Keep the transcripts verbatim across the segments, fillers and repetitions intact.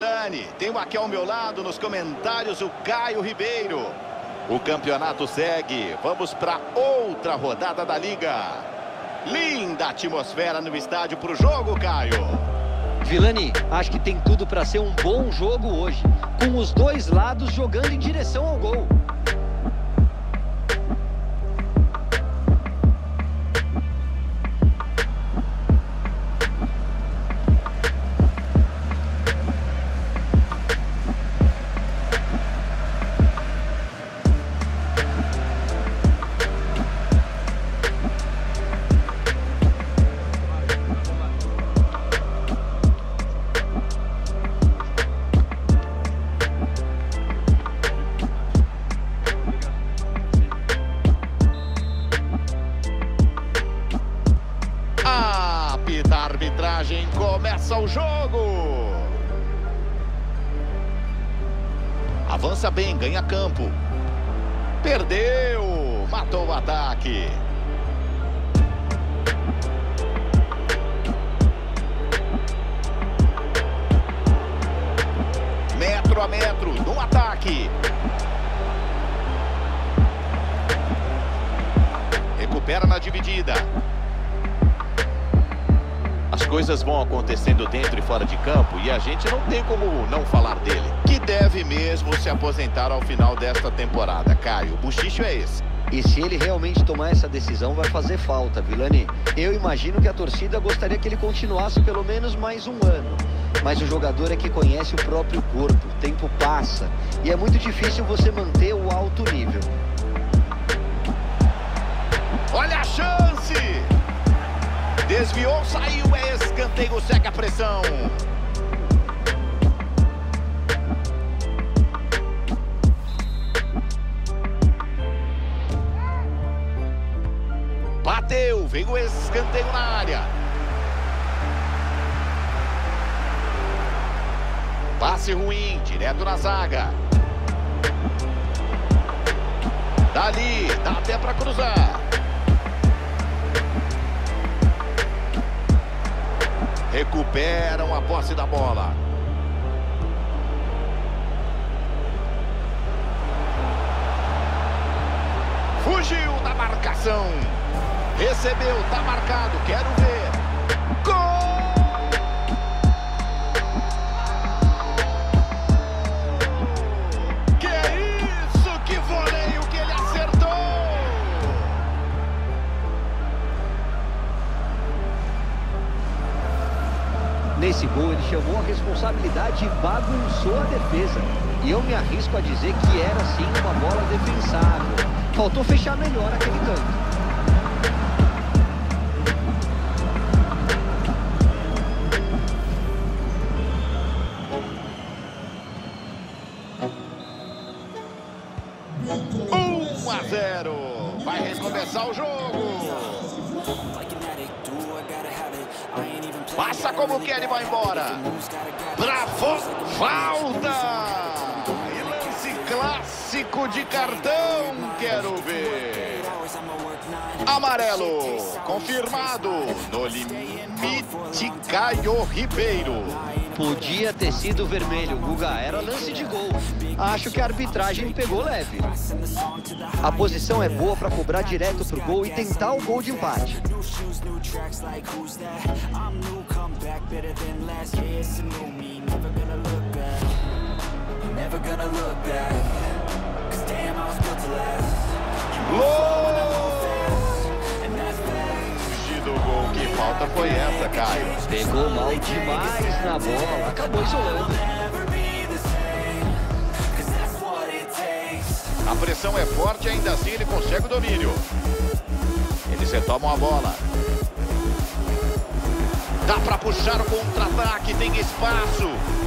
Dani, tenho aqui ao meu lado nos comentários o Caio Ribeiro. O campeonato segue. Vamos para outra rodada da Liga. Linda atmosfera no estádio para o jogo, Caio. Vilani, acho que tem tudo para ser um bom jogo hoje, com os dois lados jogando em direção ao gol. A arbitragem, começa o jogo. Avança bem, ganha campo. Perdeu, matou o ataque. Metro a metro no ataque. Recupera na dividida. As coisas vão acontecendo dentro e fora de campo e a gente não tem como não falar dele, que deve mesmo se aposentar ao final desta temporada. Caio, o buchicho é esse. E se ele realmente tomar essa decisão, vai fazer falta, Vilani. Eu imagino que a torcida gostaria que ele continuasse pelo menos mais um ano. Mas o jogador é que conhece o próprio corpo, o tempo passa e é muito difícil você manter o alto nível. Olha a chance! Desviou, saiu, é escanteio, segue a pressão. Bateu, veio o escanteio na área. Passe ruim, direto na zaga. Dali, dá até para cruzar. Recuperam a posse da bola. Fugiu da marcação. Recebeu, tá marcado, quero ver. Gol! Que é isso? Que voleio que ele acertou! Nesse gol, ele chamou a responsabilidade e bagunçou a defesa. E eu me arrisco a dizer que era, sim, uma bola defensável. Faltou fechar melhor aquele canto. um a zero. Vai recomeçar o jogo. Passa como quer e vai embora. Pra fora. Falta! E lance clássico de cartão. Quero ver. Amarelo. Confirmado. No limite, Caio Ribeiro. Podia ter sido vermelho, Guga. Era lance de gol. Acho que a arbitragem pegou leve. A posição é boa para cobrar direto pro gol e tentar o gol de empate. Longe do gol, que falta foi essa, Caio? Pegou mal demais na bola, acabou isolando. A pressão é forte, ainda assim ele consegue o domínio. Eles retomam a bola. Dá pra puxar o contra-ataque, tem espaço.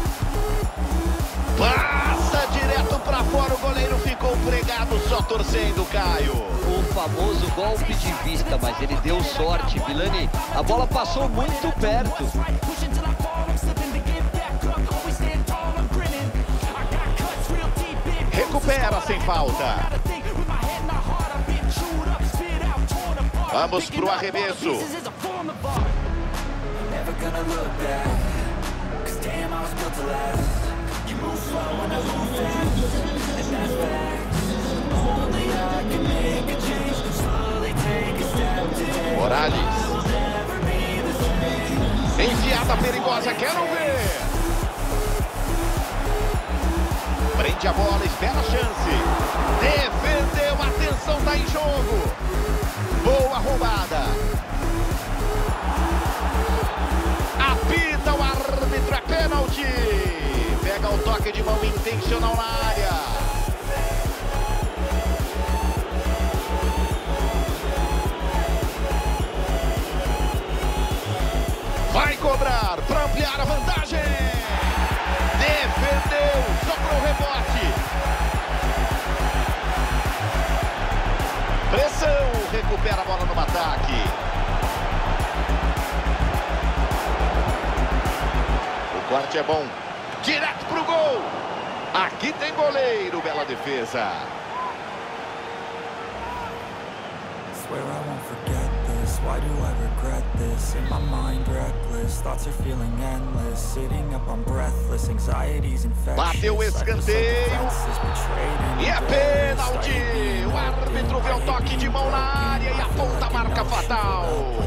Passa direto pra fora, o goleiro ficou pregado, só torcendo, Caio. O famoso golpe de vista, mas ele deu sorte, Vilani. A bola passou muito perto. Recupera sem falta. Vamos pro arremesso. Never gonna look back, 'cause damn, I was built to last. jogada perigosa, quero ver. Prende a bola, espera a chance. Defendeu, atenção, tá em jogo. Boa roubada. Apita o árbitro, é pênalti. Pega o toque de mão intencional na área. Vai cobrar para ampliar a vantagem. Defendeu, sobrou o rebote. Pressão, recupera a bola no ataque. O corte é bom. Direto pro gol. Aqui tem goleiro, bela defesa. Swear I won't forget this. Why do I regret this? In my mind reckless, thoughts are feeling endless. Sitting up, I'm breathless, anxiety's infectious. Bateu o escanteio. E é pênalti. O árbitro vê o toque de mão na área e aponta a marca fatal.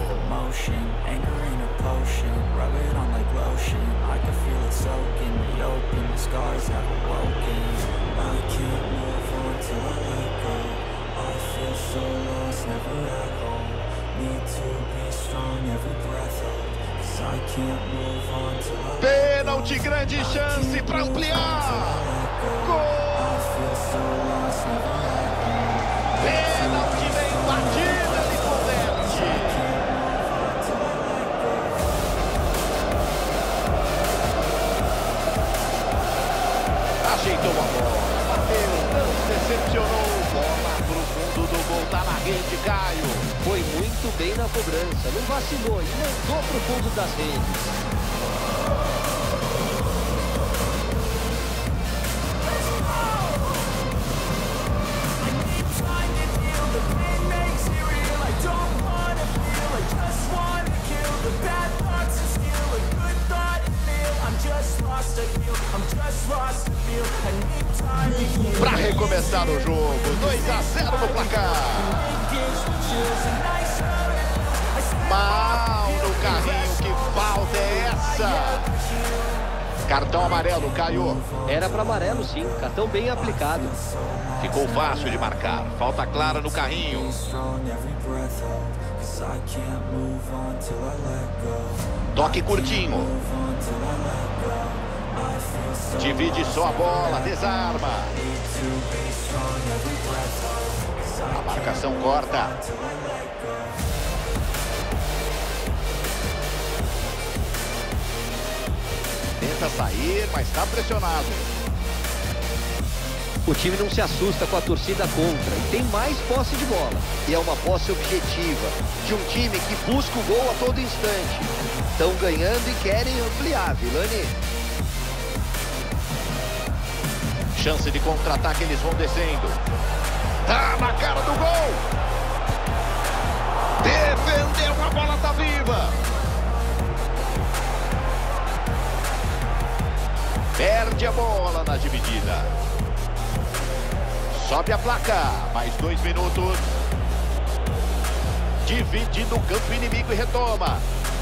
Scars have awoken. I can't move on till I let go. I feel so lost, never at home. Need to be strong, every breath hold. Cause I can't move on till I let go. Pênalti, grande chance para ampliar. Gol! I feel so lost, never at home. Pênalti, bem batida, ele converte. Ajeitou a bola, bateu, não decepcionou. Bola pro fundo do gol, tá na rede, Caio. Foi muito bem na cobrança, não vacilou e mandou pro fundo das redes. Para recomeçar o jogo, dois a zero no placar. Mal no carrinho, que falta é essa? Cartão amarelo, Caio. Era para amarelo sim, cartão bem aplicado. Ficou fácil de marcar, falta clara no carrinho. Toque curtinho. Divide só a bola, desarma. A marcação corta. Tenta sair, mas está pressionado. O time não se assusta com a torcida contra e tem mais posse de bola. E é uma posse objetiva, de um time que busca o gol a todo instante. Estão ganhando e querem ampliar, Vilani. Chance de contra-ataque, eles vão descendo. Tá na cara do gol. Defendeu, a bola tá viva. Perde a bola na dividida. Sobe a placa. Mais dois minutos. Dividindo o campo inimigo e retoma.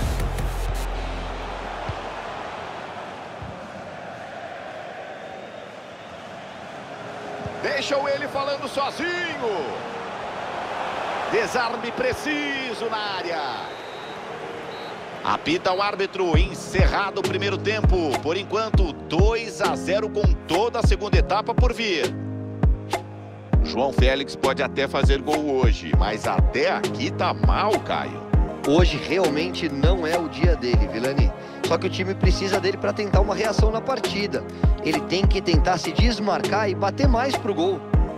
Deixou ele falando sozinho. Desarme preciso na área. Apita o árbitro, encerrado o primeiro tempo. Por enquanto, dois a zero com toda a segunda etapa por vir. João Félix pode até fazer gol hoje, mas até aqui tá mal, Caio. Hoje realmente não é o dia dele, Vilani. Só que o time precisa dele para tentar uma reação na partida. Ele tem que tentar se desmarcar e bater mais pro gol.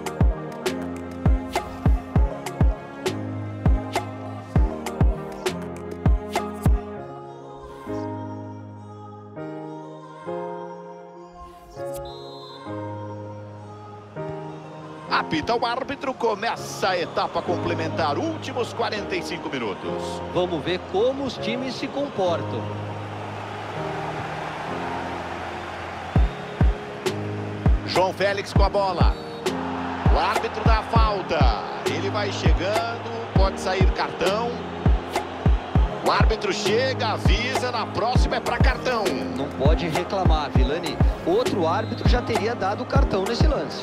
Apita o árbitro, começa a etapa complementar, últimos quarenta e cinco minutos. Vamos ver como os times se comportam. João Félix com a bola. O árbitro dá a falta. Ele vai chegando, pode sair cartão. O árbitro chega, avisa, na próxima é para cartão. Não pode reclamar, Vilani. Outro árbitro já teria dado o cartão nesse lance.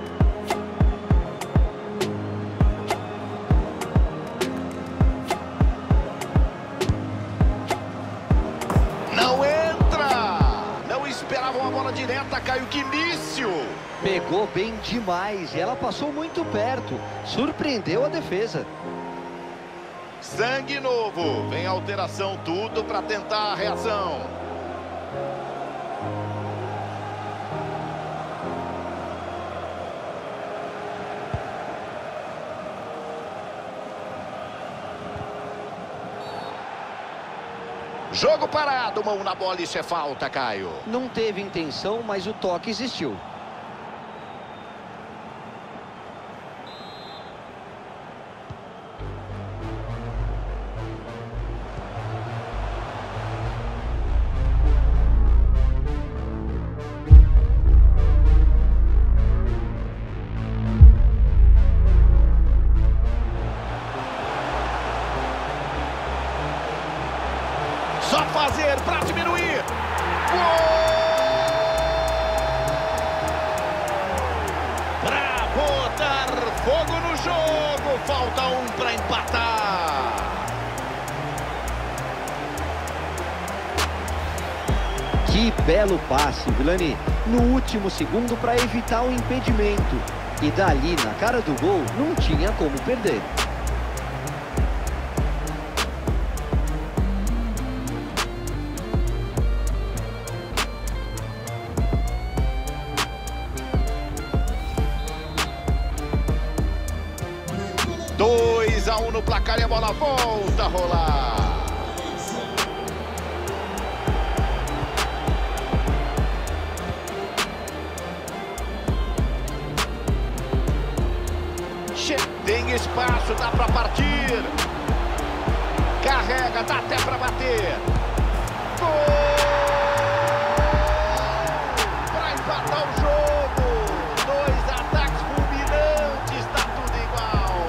Não entra! Não esperavam a bola direta, Caio Quinício. Pegou bem demais e ela passou muito perto. Surpreendeu a defesa. Sangue novo, vem a alteração, tudo para tentar a reação. Jogo parado, mão na bola, isso é falta, Caio. Não teve intenção, mas o toque existiu. Só fazer para diminuir. Gol! Para botar fogo no jogo. Falta um para empatar. Que belo passe, Vilani. No último segundo para evitar o impedimento. E dali, na cara do gol, não tinha como perder. dois a um no placar e a bola volta a rolar. Tem espaço, dá para partir. Carrega, dá até para bater. Gol! Para empatar o jogo. Dois ataques fulminantes, está tudo igual.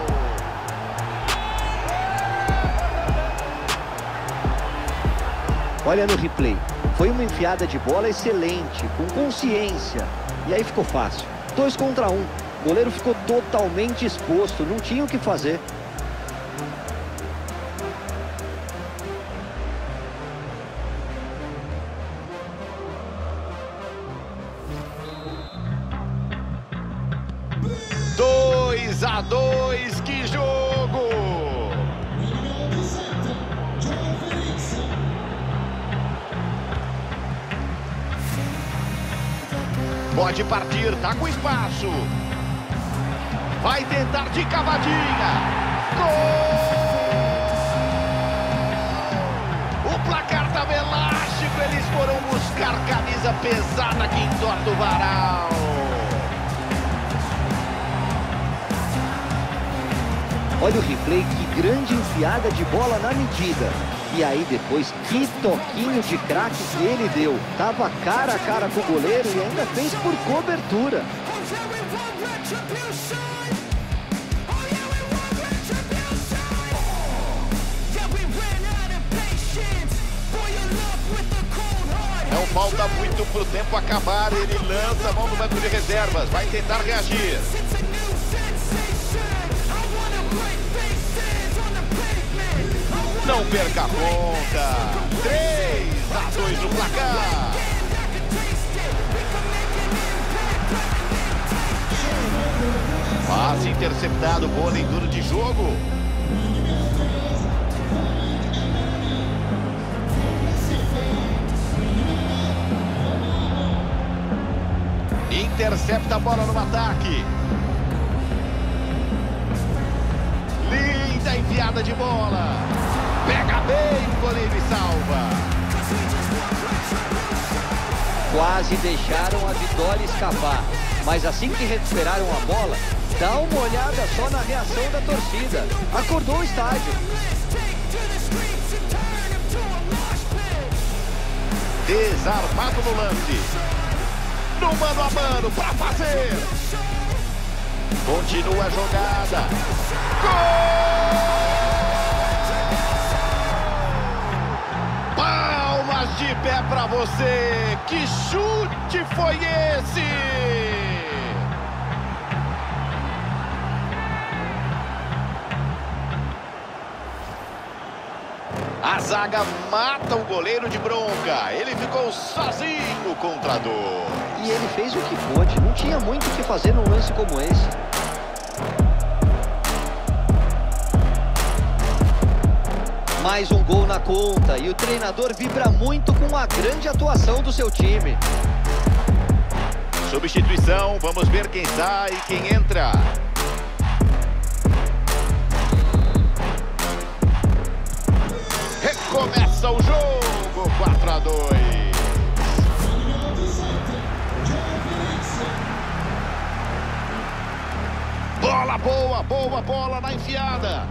Olha no replay. Foi uma enfiada de bola excelente, com consciência. E aí ficou fácil. Dois contra um. O goleiro ficou totalmente exposto, não tinha o que fazer. dois a dois, que jogo! Pode partir, tá com espaço. Vai tentar de cavadinha. Gol! O placar estava elástico. Eles foram buscar camisa pesada aqui em torno do varal. Olha o replay, que grande enfiada de bola na medida. E aí depois, que toquinho de craque que ele deu. Tava cara a cara com o goleiro e ainda fez por cobertura. Não falta muito pro tempo acabar. Ele lança a mão no banco de reservas. Vai tentar reagir. Não perca a conta. três a dois no placar. Passe interceptado. Boa leitura de jogo. Intercepta a bola no ataque. Linda enfiada de bola. Pega bem o goleiro e salva. Quase deixaram a vitória escapar. Mas assim que recuperaram a bola, dá uma olhada só na reação da torcida. Acordou o estádio. Desarmado no lance. No mano a mano para fazer. Continua a jogada. Gol! pé pra você. Que chute foi esse? A zaga mata o goleiro de bronca. Ele ficou sozinho contra a dor. E ele fez o que pôde. Não tinha muito o que fazer num lance como esse. Mais um gol na conta. E o treinador vibra muito com a grande atuação do seu time. Substituição. Vamos ver quem sai e quem entra. Começa o jogo, quatro a dois. Bola boa, boa bola na enfiada.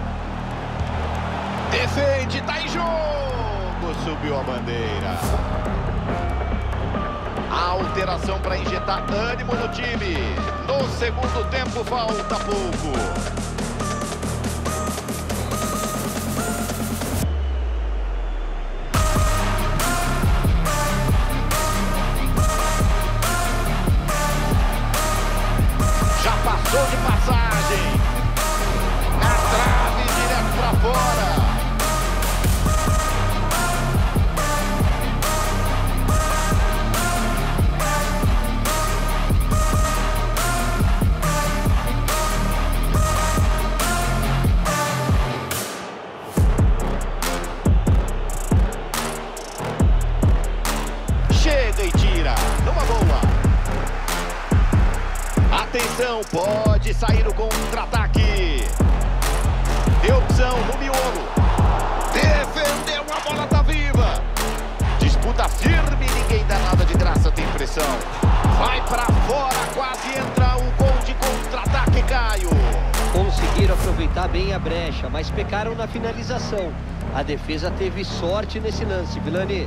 Defende, tá em jogo. Subiu a bandeira. Alteração para injetar ânimo no time. No segundo tempo falta pouco. Passou de passagem. Na trave, direto pra fora. Chega e tira. Numa boa. Atenção, pode sair o contra-ataque. Deu opção no miolo. Defendeu, a bola tá viva. Disputa firme, ninguém dá nada de graça, tem pressão. Vai pra fora, quase entra um gol de contra-ataque, Caio. Conseguiram aproveitar bem a brecha, mas pecaram na finalização. A defesa teve sorte nesse lance, Vilani.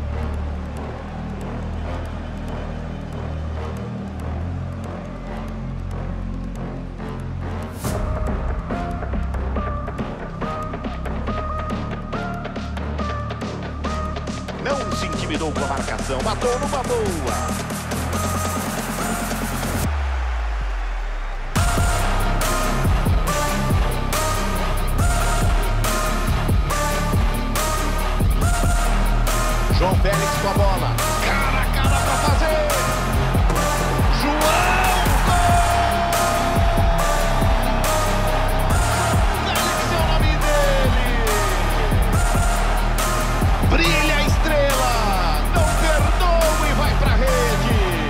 Não se intimidou com a marcação, matou numa boa. João Félix com a bola. Cara a cara pra fazer. João! Félix é o nome dele. Brilha a estrela. Não perdoa e vai pra rede.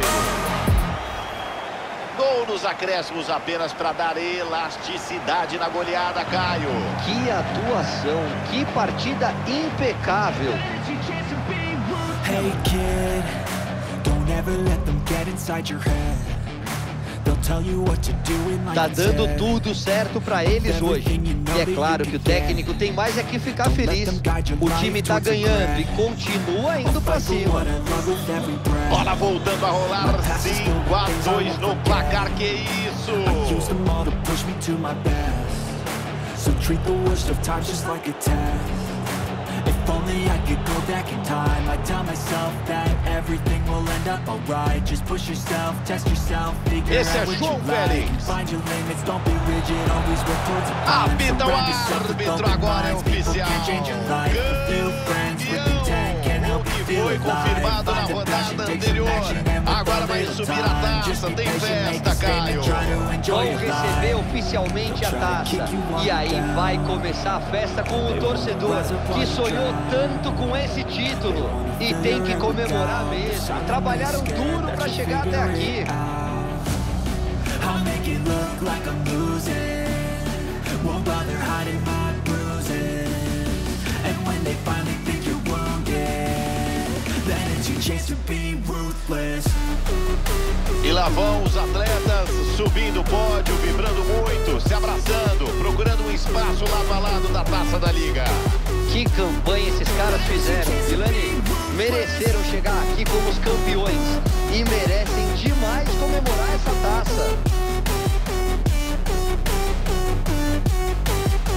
Gol nos acréscimos apenas para dar elasticidade na goleada, Caio. Que atuação, que partida impecável. Hey kid, don't ever let them get inside your head. They'll tell you what to do in life. Tá dando tudo certo pra eles hoje. E é claro que o técnico tem mais é que ficar feliz. O time tá ganhando e continua indo pra cima. Bola voltando a rolar. cinco a dois no placar, que isso? Use them all to push me to my best. So treat the worst of times just like a test. If only I could go back in time, I'd tell myself that everything will end up alright. Just push yourself, test yourself, figure Esse é out what João you like. Félix. Find your limits, don't be rigid, always work towards a plan. Apita o Surround yourself with árbitro, open agora é minds. People oficial. can change your life. A few friends with intent can help you Que feel foi alive. confirmado na Find a passion, rodada take some anterior. action, and with Agora a vai little subir a time, just taça. be Tem patient, make festa, a statement, Caio. try to enjoy Vão your receber life. oficialmente a taça. E aí vai começar a festa com o torcedor que sonhou tanto com esse título. E tem que comemorar mesmo. Trabalharam duro pra chegar até aqui. I'll make it look like I'm losing. Won't bother hiding my bruises. And when they finally think you're wounded, then it's your chance to be ruthless. E lá vão os atletas subindo o pódio, vibrando muito, se abraçando, procurando um espaço lado a lado da taça da Liga. Que campanha esses caras fizeram, Vilani. Mereceram chegar aqui como os campeões. E merecem demais comemorar essa taça.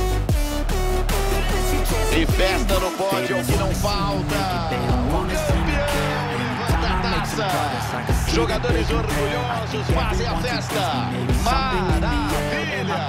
E festa no pódio é o que não falta. O campeão! Jogadores orgulhosos fazem a festa. Maravilha!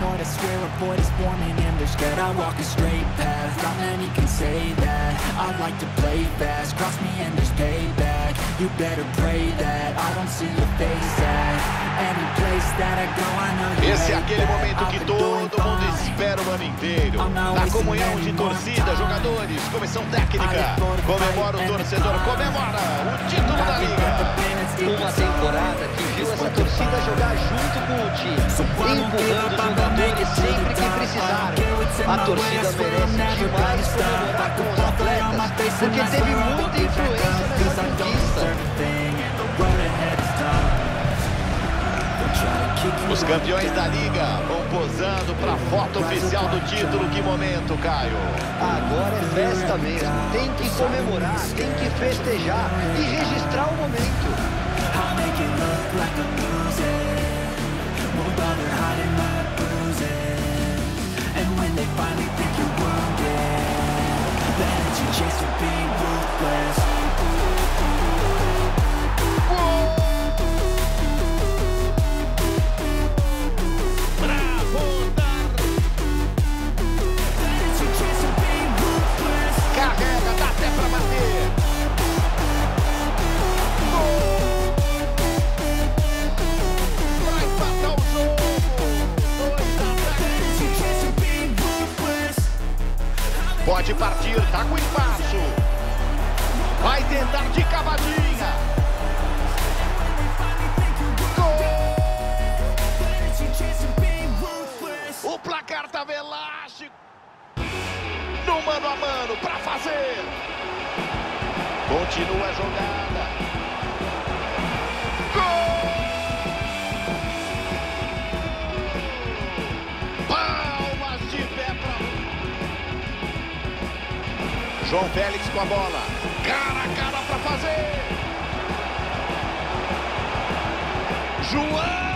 I walk a straight path, not many can say that. I like to play fast, cross me and there's payback. You better pray that I don't see your face at any place that I go. I know you. Esse é aquele momento que todo mundo espera o ano inteiro. Na comunhão de torcida, jogadores, comissão técnica. Comemora o torcedor, comemora o título da Liga. Uma temporada que viu essa torcida jogar junto com o time, empurrando os jogadores sempre que precisaram. A torcida merece demais comemorar com os atletas, porque teve muita influência nessa conquista. Os campeões da Liga vão posando para a foto oficial do título. Que momento, Caio! Agora é festa mesmo. Tem que comemorar, tem que festejar e registrar o momento. Carrega, dá até pra bater. Gol! Vai empatar o jogo. Dois ataques. Pode partir, tá com espaço. Vai tentar de cavadinha. Gol! O placar tá elástico. No mano a mano para fazer. Continua a jogada. Gol! Palmas de pé para João Félix com a bola. Cara a cara para fazer. João!